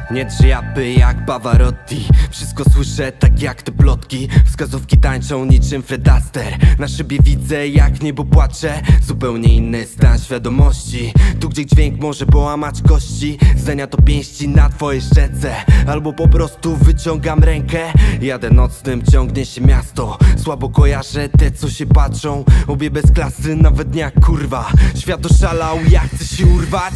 Nie drzwiapy jak Pavarotti. Wszystko słyszę tak jak te plotki. Wskazówki tańczą niczym Fred Astaire. Na szybie widzę jak niebo płacze. Zupełnie inny stan świadomości. Tu gdzie dźwięk może połamać kości. Zdania to pięści na twojej szczęce. Albo po prostu wyciągam rękę. Jadę nocnym, ciągnie się miasto. Słabo kojarzę te co się patrzą. Obie bez klasy, nawet nie jak kurwa. Świat oszalał, ja chcę się urwać.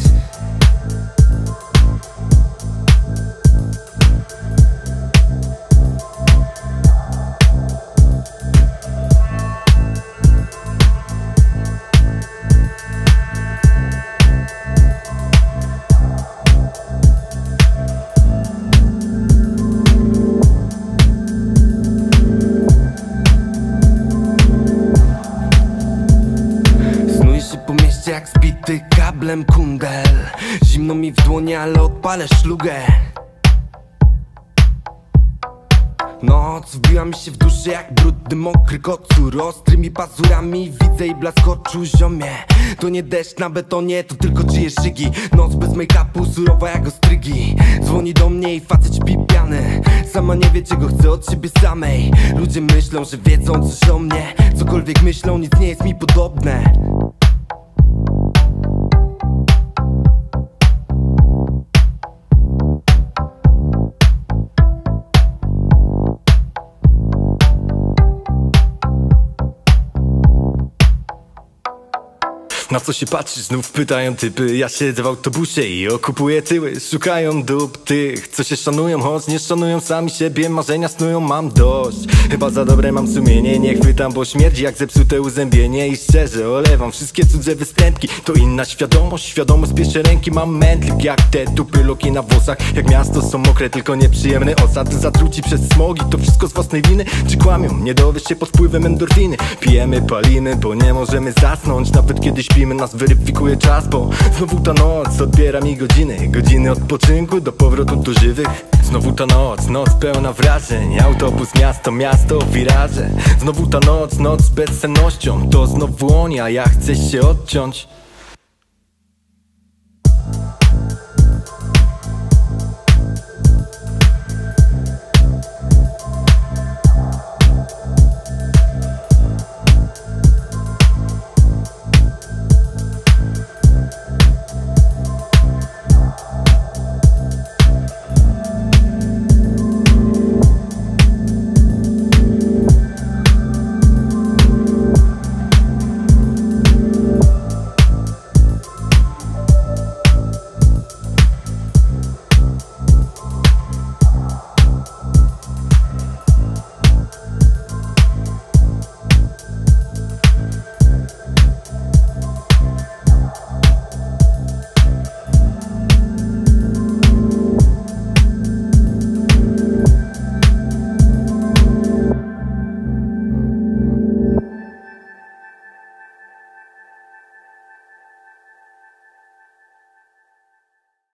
Po mieście jak zbity kablem kundel. Zimno mi w dłonie, ale odpalę szlugę. Noc wbiła mi się w duszę jak brudny, mokry kocur. Ostrymi pazurami widzę i blask oczu ziomie. To nie deszcz na betonie, to tylko czyjeś szygi. Noc bez make-upu, surowa jak ostrygi. Dzwoni do mnie i facet śpi pijany. Sama nie wie czego chce od siebie samej. Ludzie myślą, że wiedzą coś o mnie. Cokolwiek myślą, nic nie jest mi podobne. Na co się patrzysz? Znów pytają typy. Ja siedzę w autobusie i okupuję tyły. Szukają dup tych, co się szanują, choć nie szanują sami siebie. Marzenia snują, mam dość. Chyba za dobre mam sumienie. Nie chwytam, bo śmierdzi jak zepsute uzębienie. I szczerze olewam wszystkie cudze występki. To inna świadomość, świadomość z pierwszej ręki. Mam mętlik jak te dupy loki na włosach. Jak miasto są mokre, tylko nieprzyjemny osad. Zatruci przez smogi, to wszystko z własnej winy. Czy kłamią? Nie dowiesz się pod wpływem endorfiny. Pijemy, palimy, bo nie możemy zasnąć. Nawet kiedy śpimy, nas weryfikuje czas, bo znowu ta noc odbiera mi godziny. Godziny odpoczynku do powrotu do żywych. Znowu ta noc, noc pełna wrażeń. Autobus, miasto, miasto, wiraże. Znowu ta noc, noc z bezsennością. To znowu on, a ja chcę się odciąć.